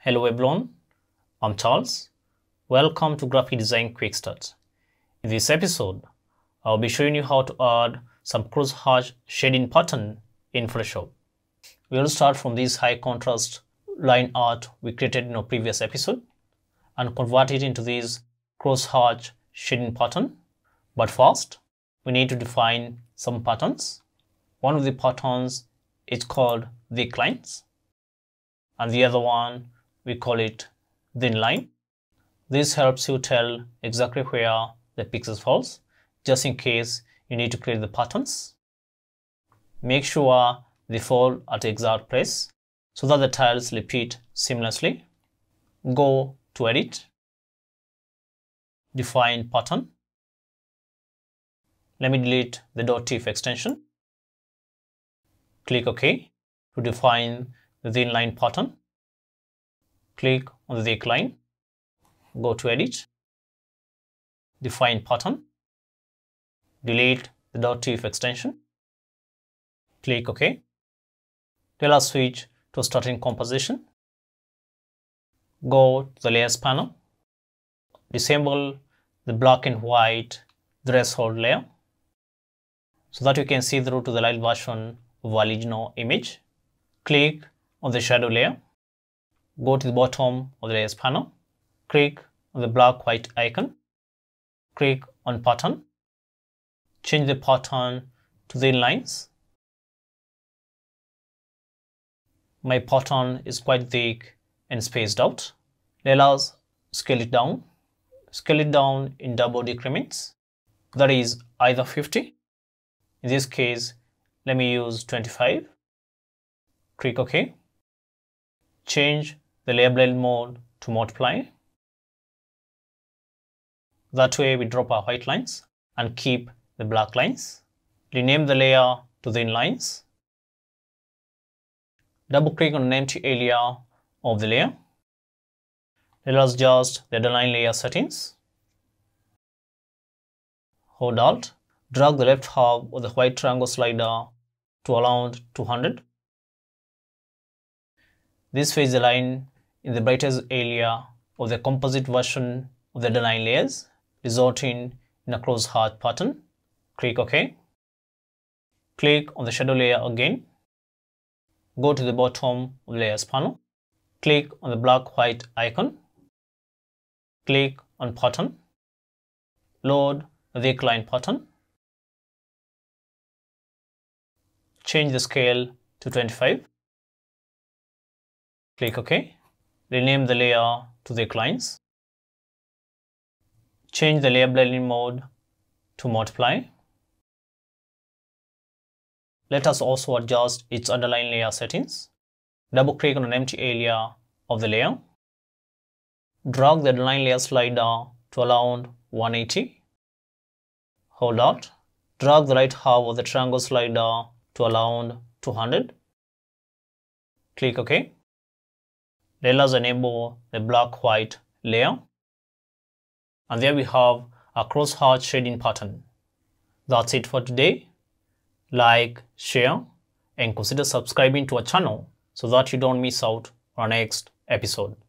Hello everyone, I'm Charles. Welcome to Graphic Design Quick Start. In this episode, I'll be showing you how to add some crosshatch shading pattern in Photoshop. We'll start from this high contrast line art we created in our previous episode and convert it into this crosshatch shading pattern. But first, we need to define some patterns. One of the patterns is called thick lines, and the other one we call it thin line. This helps you tell exactly where the pixels falls, just in case you need to create the patterns. Make sure they fall at the exact place so that the tiles repeat seamlessly. Go to Edit, Define Pattern. Let me delete the .tif extension. Click OK to define the thin line pattern. Click on the thick line. Go to Edit, Define Pattern. Delete the .tif extension. Click OK. Let us switch to starting composition. Go to the Layers panel. Disable the black and white threshold layer so that you can see through to the light version of our original image. Click on the shadow layer. Go to the bottom of the Layers panel. Click on the black-white icon. Click on Pattern. Change the pattern to thin lines. My pattern is quite thick and spaced out. Let us scale it down. Scale it down in double decrements. That is either 50. In this case, let me use 25. Click OK. Change the layer blend mode to multiply. That way we drop our white lines and keep the black lines. Rename the layer to thin lines. Double click on an empty area of the layer. Let us adjust the underline layer settings. Hold Alt. Drag the left half of the white triangle slider to around 200. This fades the line in the brightest area of the composite version of the underline layers, resulting in a crosshatch pattern. Click OK. Click on the shadow layer again. Go to the bottom of the Layers panel. Click on the black-white icon. Click on Pattern. Load the thick line pattern. Change the scale to 25. Click OK. Rename the layer to thick lines. Change the layer blending mode to multiply. Let us also adjust its underline layer settings. Double click on an empty area of the layer. Drag the underline layer slider to around 180. Hold Alt. Drag the right half of the triangle slider to around 200. Click OK. Let us enable the black-white layer. And there we have a crosshatch shading pattern. That's it for today. Like, share, and consider subscribing to our channel so that you don't miss out on our next episode.